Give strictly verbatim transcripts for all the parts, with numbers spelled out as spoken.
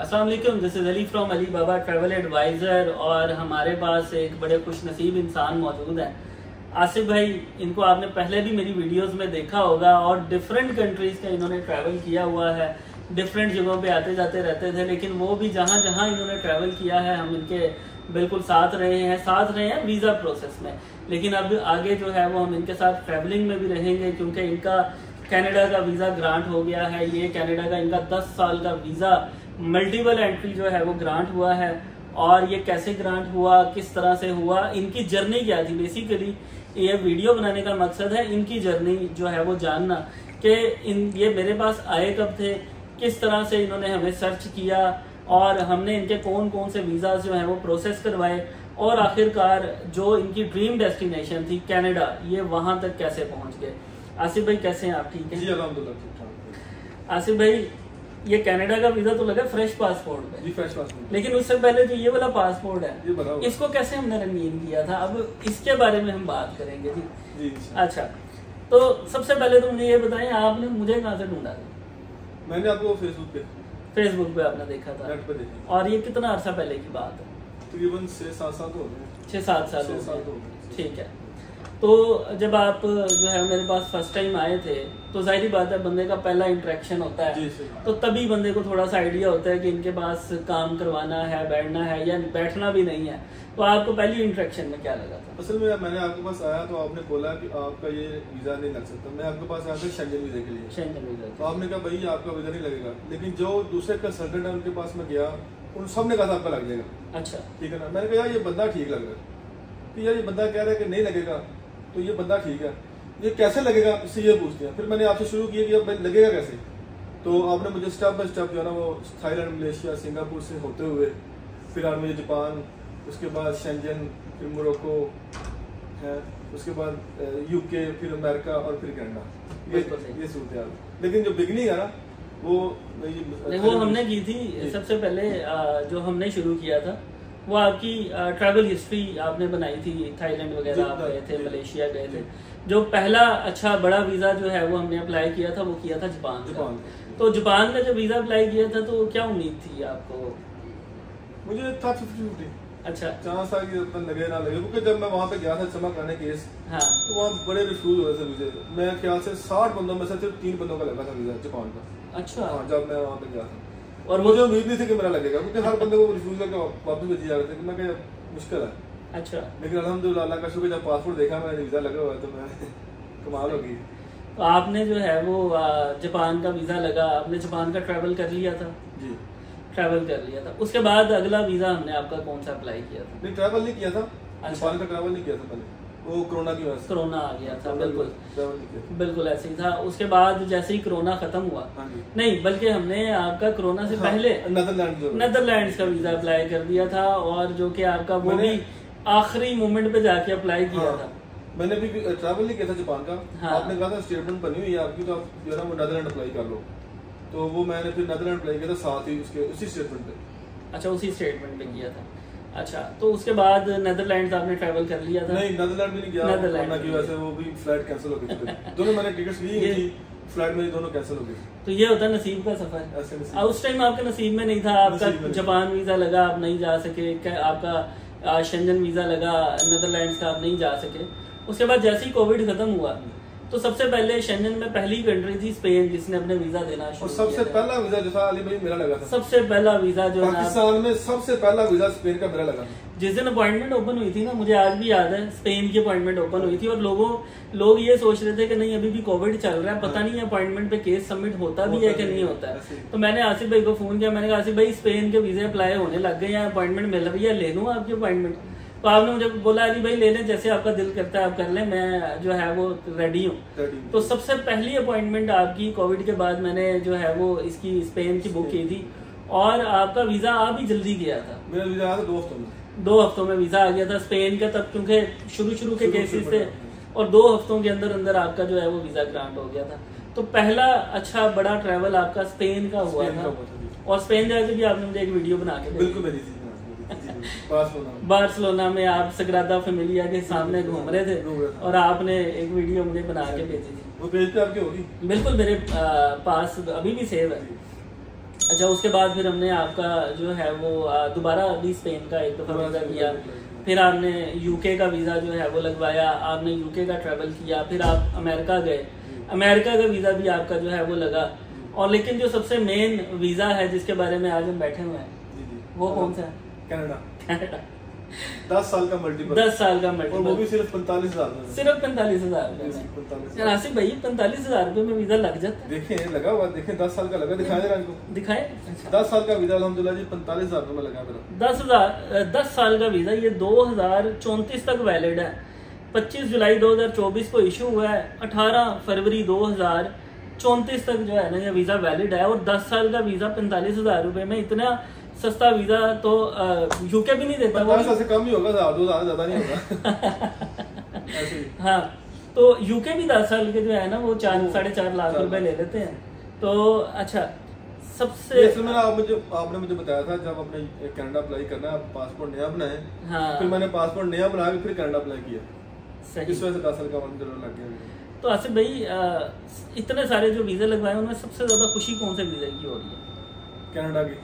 अस्सलाम वालेकुम, this is Ali from Ali Baba travel advisor. और हमारे पास एक बड़े खुश नसीब इंसान मौजूद हैं, आसिफ भाई। इनको आपने पहले भी मेरी वीडियोस में देखा होगा और डिफरेंट कंट्रीज़ का इन्होंने ट्रैवल किया हुआ है, डिफरेंट जगहों पे आते जाते रहते थे। लेकिन वो भी जहाँ जहाँ इन्होंने ट्रैवल किया है हम इनके बिल्कुल साथ रहे हैं साथ रहे हैं वीज़ा प्रोसेस में। लेकिन अब आगे जो है वो हम इनके साथ ट्रैवलिंग में भी रहेंगे, क्योंकि इनका कनाडा का वीज़ा ग्रांट हो गया है। ये कनाडा का इनका दस साल का वीज़ा मल्टीपल एंट्री जो है वो ग्रांट हुआ है। और ये कैसे ग्रांट हुआ, किस तरह से हुआ, इनकी जर्नी क्या थी, बेसिकली ये वीडियो बनाने का मकसद है इनकी जर्नी जो है वो जानना कि इन ये मेरे पास आए कब थे, किस तरह से इन्होंने हमें सर्च किया और हमने इनके कौन कौन से वीज़ा जो हैं वो प्रोसेस करवाए और आखिरकार जो इनकी ड्रीम डेस्टिनेशन थी कनाडा, ये वहां तक कैसे पहुंच गए। आसिफ भाई कैसे हैं आप, ठीक हैं? जी अल्हम्दुलिल्लाह ठीक ठाक। आसिफ भाई, ये कनाडा का वीज़ा तो लगा फ्रेश पासपोर्ट पे, जी फ्रेश पासपोर्ट, लेकिन उससे पहले जो ये वाला पासपोर्ट है ये बताओ इसको कैसे हमने रंगीन किया था, अब इसके बारे में हम बात करेंगे जी। जी अच्छा, तो सबसे पहले तो मुझे ये बताएं, आपने मुझे कहाँ से ढूंढा था? मैंने आपको फेसबुक पे फेसबुक पे आपने देखा था, नेट पे देखा। और ये कितना अरसा पहले की बात है? तकरीबन छह सात साल हो गए। छः सात साल छह हो साल गए। हो गए। ठीक है। तो जब आप जो है मेरे पास फर्स्ट टाइम आए थे तो जाहिर बात है बंदे का पहला इंटरेक्शन होता है, जी सही। तो तभी बंदे को थोड़ा सा आइडिया होता है कि इनके पास काम करवाना है, बैठना है या बैठना भी नहीं है। तो आपको पहली इंटरेक्शन में क्या लगा था? असल में मैंने आपके पास आया तो आपने बोला कि आपका ये वीज़ा नहीं लग सकता। मैं आपके पास आया था शेंगन वीज़ा के लिए। Schengen visa. तो आपने कहा भाई आपका वीज़ा नहीं लगेगा, लेकिन जो दूसरे कंसल्टेंट है उनके पास मैं गया, उन सब ने कहा था आपका लग जाएगा। अच्छा, ठीक है ना। मैंने कहा यार ये बंदा ठीक लग रहा है कि यार ये बंदा कह रहा है कि नहीं लगेगा, तो ये बंदा ठीक है, ये कैसे लगेगा इससे ये पूछते हैं। फिर मैंने आपसे शुरू किया कि अब लगेगा कैसे। तो आपने मुझे स्टेप बाय स्टेप जो है ना वो थाईलैंड, मलेशिया, सिंगापुर से होते हुए फिर आप मुझे जापान, उसके बाद शेंजन, फिर मोरक्को है, उसके बाद यूके, फिर अमेरिका और फिर कनाडा। ये ये सूरत हाल। लेकिन जो बिगनिंग है ना वो नहीं, वो हमने की थी सबसे पहले। जो हमने शुरू किया था वो आपकी ट्रैवल हिस्ट्री आपने बनाई थी। थाईलैंड वगैरह आप गए थे, मलेशिया गए थे। जो पहला अच्छा बड़ा वीज़ा जो है वो हमने अप्लाई किया था वो किया था जापान का। तो जापान का जब वीज़ा अप्लाई किया था तो क्या उम्मीद थी आपको? मुझे था फिफ्टी फिफ्टी। अच्छा, चांस था कि लगे ना लगे, क्योंकि जब मैं वहाँ पे गया था जमा करने केस, हाँ, तो वहाँ बड़े रिफ्यूज हो रहे थे वीज़े। मैं ख्याल से साठ बंदों में से सिर्फ तीन बंदों का लगा था वीज़ा जापान का। अच्छा, हाँ, जब मैं वहाँ पे गया था और मुझे उम्मीद नहीं थी कि मेरा लगेगा, क्योंकि हर बंदे को रिफ्यूज करके वापस भेजी जा रहे थे कि मैं क्या मुश्किल है। अच्छा, लेकिन अल्हम्दुलिल्लाह अल्लाह का शुक्र, जब पासपोर्ट देखा मैंने वीज़ा लगा हुआ तो मैं कमाल हो गई। तो आपने जो है वो जापान का वीज़ा लगा, आपने जापान का ट्रैवल कर लिया था? जी ट्रैवल कर लिया था। उसके बाद अगला वीज़ा हमने आपका कौन सा अप्लाई किया था? नहीं, ट्रैवल नहीं किया था। अच्छा। जापान का ट्रैवल नहीं किया था पहले, वो कोरोना की वजह से कोरोना आ गया था। बिल्कुल ट्रैवल नहीं किया था। बिल्कुल ऐसे ही था। उसके बाद जैसे ही कोरोना खत्म हुआ, हाँ जी। नहीं बल्कि हमने आपका कोरोना से हाँ, पहले नेदरलैंड नेदरलैंड्स का वीज़ा अप्लाई कर दिया था, और जो कि आपका वो भी आखिरी मोमेंट पे जाके अप्लाई किया हाँ, था। मैंने भी ट्रैवल नहीं किया था जापान का। हाँ। आपने कहा था स्टेटमेंट बनी हुई है आपकी, तो आप जो है ना वो नेदरलैंड अप्लाई कर लो। तो वो मैंने फिर नेदरलैंड अप्लाई किया था साथ ही उसके उसी स्टेटमेंट पे। अच्छा, उसी स्टेटमेंट पे किया था। अच्छा, तो उसके बाद नेदरलैंड्स आपने ट्रैवल कर लिया था? नहीं, नेदरलैंड भी नहीं गया, कोरोना की वजह से वो भी फ्लाइट कैंसिल हो गई थी। दोनों मैंने टिकट्स ली थी, फ्लाइट मेरी दोनों कैंसिल हो गई। तो ये होता है नसीब का सफर। ऐसे नसीब। आ, उस टाइम आपके नसीब में नहीं था, आपका जापान वीज़ा लगा, आप नहीं जा सके। आपका शेंजन वीज़ा लगा, नेदरलैंड्स का, आप नहीं जा सके। उसके बाद जैसे ही कोविड खत्म हुआ तो सबसे पहले शेंजन में पहली कंट्री थी स्पेन, जिसने अपने वीज़ा देना शुरू और सबसे पहला वीज़ा जो था अली भाई मेरा लगा था। सबसे पहला वीज़ा जो है पाकिस्तान में सबसे पहला वीज़ा स्पेन का मेरा लगा था। जिस दिन अपॉइंटमेंट ओपन हुई थी ना, मुझे आज भी याद है, स्पेन की अपॉइंटमेंट ओपन हुई थी और लोगों लोग ये सोच रहे थे कि नहीं अभी भी कोविड चल रहा है, पता नहीं अपॉइंटमेंट पे केस सबमिट होता भी है कि नहीं होता है। तो मैंने आसिफ भाई को फोन किया, मैंने कहा आसिफ भाई स्पेन के वीज़े अप्लाई होने लग गए हैं, अपॉइंटमेंट मिल रही है, ले लूँ आपकी अपॉइंटमेंट? तो आपने मुझे बोला अली भाई ले लें, जैसे आपका दिल करता है आप कर लें, मैं जो है वो रेडी हूँ। तो सबसे पहली अपॉइंटमेंट आपकी कोविड के बाद मैंने जो है वो इसकी स्पेन की बुक की थी, और आपका वीज़ा आ भी जल्दी गया था। मेरा वीज़ा आया था दो हफ्तों में। दो हफ्तों में वीज़ा आ गया था स्पेन का, तब क्योंकि शुरू शुरू के केसेस थे, और दो हफ्तों के अंदर अंदर आपका जो है वो वीज़ा ग्रांट हो गया था। तो पहला अच्छा बड़ा ट्रैवल आपका स्पेन का हुआ था, और स्पेन जाके भी आपने मुझे एक वीडियो बना के बिल्कुल भेजी थी। बार्सिलोना में आप सग्रादा फेमिलिया के सामने घूम रहे थे और आपने एक वीडियो मुझे बना के भेजी थी। वो पेज पे आपकी होगी? बिल्कुल, मेरे पास अभी भी सेव है। अच्छा, उसके बाद फिर हमने आपका जो है वो दोबारा अभी स्पेन का एक दफ़ा वीज़ा किया, फिर आपने यूके का वीज़ा जो है वो लगवाया, आपने यूके का ट्रैवल किया, फिर आप अमेरिका गए, अमेरिका का वीज़ा भी आपका जो है वो लगा। और लेकिन जो सबसे मेन वीज़ा है जिसके बारे में आज हम बैठे हुए हैं वो कौन सा है? कनाडा। कनाडा दस साल का मल्टीपल दस साल का मल्टीपल, वो भी सिर्फ पैंतालीस हजार में, सिर्फ पैंतालीस हजार आसिफ भाई पैंतालीस हजार रुपए में वीजा लग जाता है। देखें लगा हुआ, देखें दस साल का लगा, दिखाए जरा इनको, दिखाए। दस साल का वीजा अल्हम्दुलिल्लाह जी पैंतालीस हजार रुपए में लगा मेरा। दस हजार दस साल का वीजा, ये दो हजार चौंतीस तक वैलिड है। पच्चीस जुलाई दो हजार चौबीस को इशू हुआ है, अठारह फरवरी दो हजार चौंतीस तक जो है ना ये वीजा वैलिड है। और दस साल का वीजा पैंतालीस हजार रुपए में, इतना सस्ता वीजा तो यूके भी नहीं देता, वो से कम ही होगा, दो हजार ज्यादा नहीं होगा। हाँ, तो यूके भी दस साल के जो है ना वो चार साढ़े चार लाख रुपए ले लेते हैं। तो अच्छा, सबसे इसमें आप मुझे आपने मुझे बताया था जब आपने कनाडा अप्लाई करना है, पासपोर्ट नया बनाए, हाँ, फिर मैंने पासपोर्ट नया बना के फिर कनाडा अप्लाई किया, सही, इस वजह से दस साल का वक्त लग गया। तो आसिफ भाई इतने सारे जो वीजा लगवाए उनमें सबसे ज्यादा खुशी कौन से वीजा की हो रही है? कनाडा की।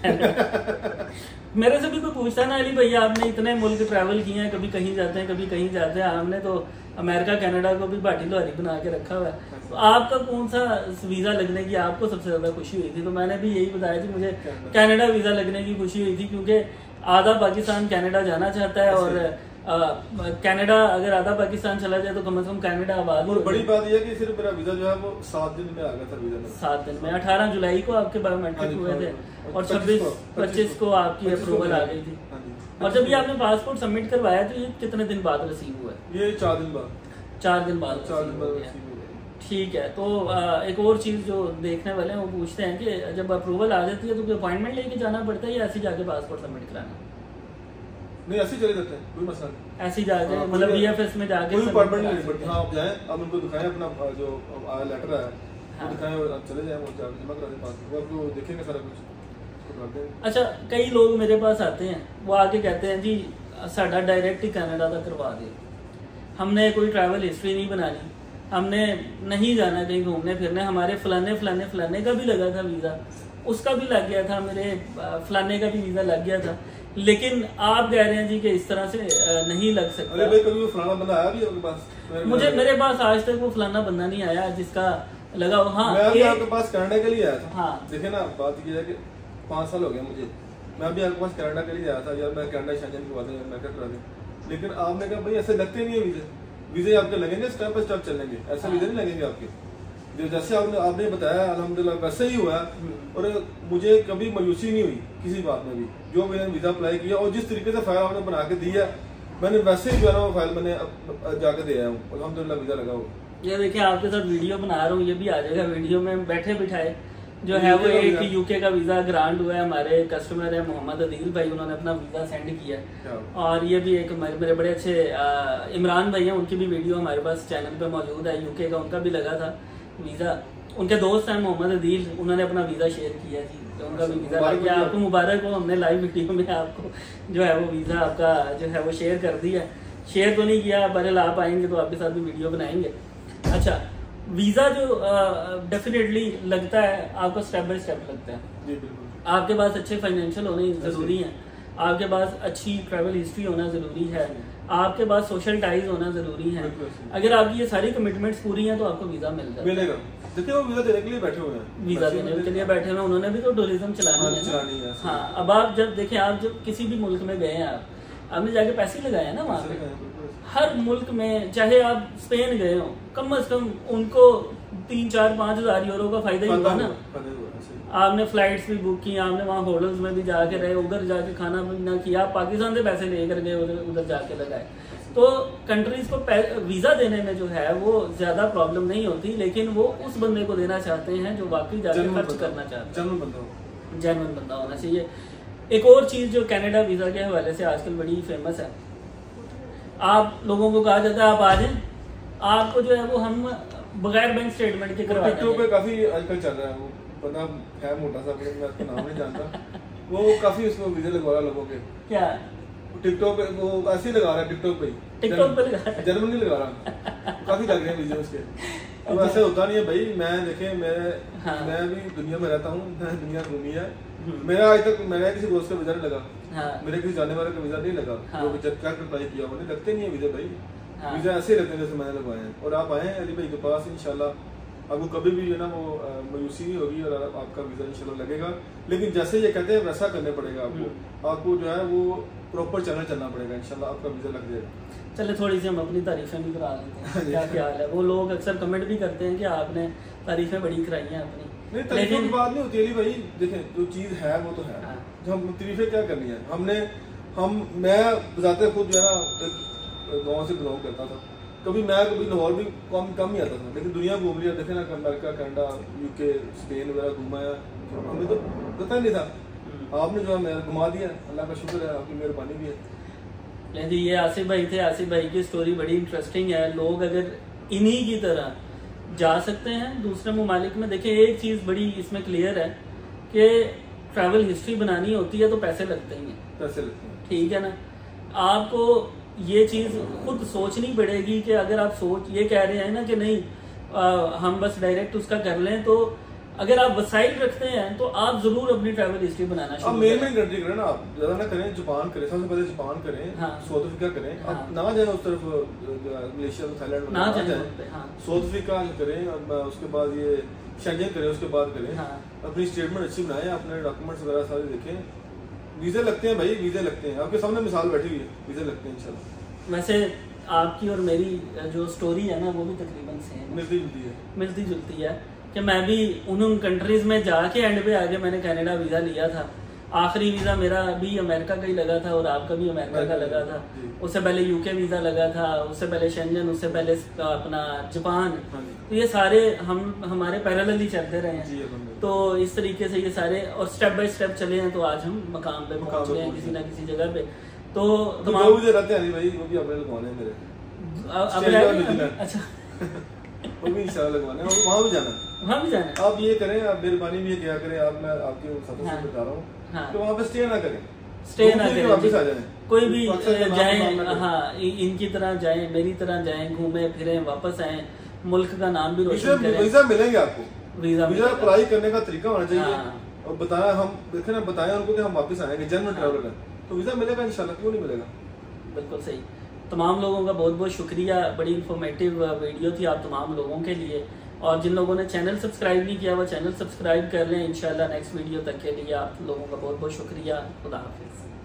मेरे से भी कोई पूछता ना, अली भैया आपने इतने मुल्क ट्रैवल किए हैं, कभी कहीं जाते हैं कभी कहीं जाते हैं, हमने तो अमेरिका कनाडा को भी बाटी लोहारी बना के रखा हुआ है, तो आपका कौन सा वीजा लगने की आपको सबसे ज्यादा खुशी हुई थी? तो मैंने भी यही बताया कि मुझे कनाडा वीजा लगने की खुशी हुई थी, क्योंकि आधा पाकिस्तान कनाडा जाना चाहता है, और कनाडा अगर आधा पाकिस्तान चला जाए तो कम से कम कनाडा आबाद। और बड़ी बात यह है कि सिर्फ मेरा वीजा जो है वो सात दिन में आ गया था, वीजा सात दिन में, अठारह जुलाई को आपके बायोमेट्रिक हुए थे और छब्बीस पच्चीस को आपकी अप्रूवल आ गई थी। और जब ये आपने पासपोर्ट सबमिट करवाया तो ये कितने दिन बाद रिसीव हुआ है? ये चार दिन बाद चार दिन बाद चार दिन बाद ठीक है। तो एक और चीज जो देखने वाले हैं वो पूछते हैं कि जब अप्रूवल आ जाती है तो अपॉइंटमेंट लेके जाना पड़ता है या ऐसे जाके पासपोर्ट सबमिट कराना? नहीं, ऐसे चले जाते हैं, कोई मसला नहीं, ऐसे ही जाके मतलब बीएफएस में जाके कोई अपॉइंटमेंट नहीं पड़ती। हाँ, आप जाएं, आप उनको दिखाएं अपना जो आया लेटर आया, वो दिखाएं और आप चले जाएं, वो जाके जमा करा दें पासपोर्ट, वो आपको देखेंगे सारा कुछ। अच्छा, कई लोग मेरे पास आते हैं, वो आके कहते हैं जी साडा डायरेक्ट ही कनाडा का करवा दे, हमने कोई ट्रैवल हिस्ट्री नहीं बनानी, हमने नहीं जाना कहीं घूमने फिरने, हमारे फलाने फलाने फलाने का भी लगा था वीज़ा, उसका भी लग गया था, मेरे फलाने का भी वीज़ा लग गया था, लेकिन आप कह रहे हैं जी कि इस तरह से नहीं लग सकता। अरे भाई, कभी वो फलाना बंदा आया भी आपके पास? मुझे मेरे पास आज तक वो फलाना बंदा नहीं आया जिसका लगा। हाँ, मैं भी आपके पास कनाडा के लिए आया था। हाँ, देखे ना, बात ये है कि पाँच साल हो गया मुझे, मैं भी आपके पास कनाडा के लिए आया था, यार मैं कनाडा शेंजन करवा दें, मैं क्या करा दें, लेकिन आपने कहा भाई ऐसे लगते नहीं है वीजे, वीजे आपके लगेंगे स्टेप बाय स्टेप चलेंगे, ऐसे वीजे नहीं लगेंगे आपके, जो जैसे आपने आपने बताया अल्हम्दुलिल्लाह वैसे ही हुआ। और मुझे कभी मायूसी नहीं हुई किसी बात में भी, जो मैंने वीजा अप्लाई किया और जिस तरीके से फाइल आपने बना के दिया, मैंने वैसे ही जो है ना वो फाइल मैंने जाके दे आया हूँ, अल्हम्दुलिल्लाह वीजा लगा हुआ। ये देखिए आपके साथ वीडियो बना रहा हूँ, ये भी आ जाएगा वीडियो में, बैठे बिठाए जो है वो एक यूके का वीजा ग्रांट हुआ है, हमारे कस्टमर है मोहम्मद अदील भाई, उन्होंने अपना वीजा सेंड किया है। और ये भी एक मेरे बड़े अच्छे इमरान भाई हैं, उनकी भी वीडियो हमारे पास चैनल पे मौजूद है, यूके का उनका भी लगा था वीजा, उनके दोस्त हैं मोहम्मद अदील, उन्होंने अपना वीजा शेयर किया जी, तो उनका भी वीजा लग गया। आपको मुबारक हो, हमने लाइव वीडियो में आपको जो है वो वीजा आपका जो है वो शेयर कर दिया, शेयर तो नहीं किया, बहरहाल आप आएंगे तो आपके साथ भी वीडियो बनाएंगे। अच्छा, वीजा जो डेफिनेटली लगता है आपका स्टेप बाय स्टेप लगता है जी, बिल्कुल। आपके पास अच्छे फाइनेंशियल होने जरूरी है, आपके पास अच्छी ट्रैवल हिस्ट्री होना जरूरी है, आपके पास सोशल टाइज होना जरूरी है। अगर आपकी ये सारी कमिटमेंट्स पूरी हैं तो आपको वीजा मिल मिलेगा। देखिए वो वीजा देने के लिए बैठे हुए हैं, वीजा देने के लिए बैठे हुए हैं, उन्होंने भी तो टूरिज्म चलानी है। हाँ, अब आप जब देखें, आप जब किसी भी मुल्क में गए हैं, आप आपने जाके पैसे लगाए हैं ना वहाँ पे, हर मुल्क में, चाहे आप स्पेन गए हो, कम अज कम उनको तीन चार पाँच हजार यूरो का फायदा ही हुआ ना। आपने फ्लाइट्स भी बुक की, आपने वहाँ होटल्स में भी जाके रहे, उधर जाके खाना पीना किया, आप पाकिस्तान से पैसे लेकर गए, उधर उधर जाके लगाए। तो कंट्रीज को वीजा देने में जो है वो ज्यादा प्रॉब्लम नहीं होती, लेकिन वो उस बंदे को देना चाहते हैं जो वाकई जाके खर्च करना चाहते हैं, जेन्युइन बंदा होना चाहिए। एक और चीज जो कनाडा वीजा के हवाले से आजकल बड़ी फेमस है, आप लोगों को कहा जाता है आप आ जाए, आपको जो है वो हम बगैर बैंक स्टेटमेंट के करवा देंगे। पे काफी आजकल चल रहा है, वो बंदा है मोटा सा, मैं उसका नाम नहीं जानता, वो काफी उसको वीजा लगवा रहा है लोगों के। क्या टिकटॉक पे वो ऐसे ही लगा रहा है, टिकटॉक पे टिकटॉक पे लगा रहा है, जर्मनी लगा रहा है, काफी लग रहे हैं वीजा उसके। तो ऐसे होता नहीं है भाई। मैं देखे मैं हाँ। मैं भी दुनिया में रहता हूँ, मैं दुनिया घूमी है। मेरा आज तक मेरा किसी दोस्त का वीजा नहीं लगा, हाँ। मेरे किसी जाने वाले का वीजा नहीं लगा। हाँ। जो जब क्या अप्लाई किया उन्हें लगते नहीं है वीजा भाई। हाँ। वीजा ऐसे ही लगते हैं जैसे मैंने लगवाए हैं। और आप आए अली भाई के पास, इंशाल्लाह आपको कभी भी जो है ना वो मायूसी नहीं होगी और आपका वीजा इंशाल्लाह लगेगा। लेकिन जैसे ये कहते हैं वैसा करने पड़ेगा आपको। आपको जो है वो प्रॉपर चैनल चलना पड़ेगा, इंशाल्लाह आपका वीजा लग जाएगा। चले थोड़ी सी हम अपनी तारीफें भी करा लेते हैं। क्या ख्याल है? वो लोग अक्सर कमेंट भी करते हैं कि आपने तारीफें बड़ी कराई हैं अपनी। नहीं, तारीफों की बात नहीं होती अली भाई। देखें जो चीज़ है वो तो है। हाँ। जो हम तारीफें क्या करनी है हमने हम मैं बताते खुद जो है ना एक गाँव से बिलोंग करता था। कभी मैं कभी लाहौर भी कम कम ही आता था, लेकिन दुनिया घूम लिया। देखे ना अमेरिका, कनाडा, यूके, स्पेन वगैरह घुमाया, हमें तो पता नहीं था। आपने जो है घुमा दिया, अल्लाह का शुक्र है, आपकी मेहरबानी भी है। जी ये आसिफ भाई थे। आसिफ भाई की स्टोरी बड़ी इंटरेस्टिंग है। लोग अगर इन्हीं की तरह जा सकते हैं दूसरे ममालिक में। देखिए एक चीज़ बड़ी इसमें क्लियर है कि ट्रैवल हिस्ट्री बनानी होती है तो पैसे लगते ही हैं। पैसे लगते हैं, ठीक है ना। आपको ये चीज़ खुद सोचनी पड़ेगी कि अगर आप सोच ये कह रहे हैं ना कि नहीं आ, हम बस डायरेक्ट उसका कर लें, तो अगर आप वसाइल रखते हैं तो आप जरूर अपनी ट्रैवल हिस्ट्री बनाना शुरू करें। मेन मेन कंट्री करें ना, आप ज्यादा ना करें। जापान करें, सबसे पहले जापान करें। हाँ। साउथ अफ्रीका करें। हाँ। आप ना जाए उस तरफ मलेशिया, थाईलैंड ना जाए। जाए। हाँ। साउथ अफ्रीका करें, अब उसके बाद ये शेंजन करें, उसके बाद करें। हाँ। अपनी स्टेटमेंट अच्छी बनाएं, अपने डॉक्यूमेंट्स वगैरह सारे देखें। वीजे लगते हैं भाई, वीजे लगते हैं। आपके सामने मिसाल बैठी हुई है, वीजे लगते हैं इंशाल्लाह। वैसे आपकी और मेरी जो स्टोरी है ना वो भी तकरीबन सेम मिलती जुलती है मिलती जुलती है कि मैं भी उन उन कंट्रीज में जाके एंड पे आगे मैंने कनाडा वीज़ा लिया था। आखिरी वीज़ा मेरा भी अमेरिका का ही लगा था और आपका भी अमेरिका का लगा था। उससे पहले यूके वीज़ा लगा था, उससे पहले शेंजन, उससे पहले अपना जापान। तो ये सारे हम हमारे पैरेलल ही चलते रहे हैं। तो इस तरीके से ये सारे और स्टेप बाय स्टेप चले हैं तो आज हम मकाम पे पहुंच गए हैं किसी ना किसी जगह पे। तो तमाम मुझे रहते हैं भाई, वो भी अपने लगवाने हैं मेरे। अच्छा वो भी इंशाल्लाह लगवाने हैं, वहाँ भी जाना वहाँ भी जाना। आप ये करें, आप मेहरबानी भी ये क्या करें, आप मैं आपके साथों से बता रहा हूँ हाँ। तो वहाँ पे स्टे ना करें, स्टे ना करें, वापस आ जाए। कोई भी जाए, हाँ इनकी तरह जाए, मेरी तरह जाए, घूमे फिरे वापस आए, मुल्क का नाम भी रोशन करें। वीजा मिलेंगे आपको, वीजा वीजा अप्लाई करने का तरीका होना चाहिए। हाँ। और बताया हम देखे ना, बताया उनको कि हम वापस आएंगे, जनरल ट्रैवलर है तो वीजा मिलेगा इंशाल्लाह, क्यों नहीं मिलेगा। बिल्कुल सही। तमाम लोगों का बहुत बहुत शुक्रिया, बड़ी इंफॉर्मेटिव वीडियो थी आप तमाम लोगों के लिए। और जिन लोगों ने चैनल सब्सक्राइब नहीं किया वो चैनल सब्सक्राइब कर लें। इंशाल्लाह नेक्स्ट वीडियो तक के लिए आप लोगों का बहुत बहुत शुक्रिया। खुदा हाफिज़।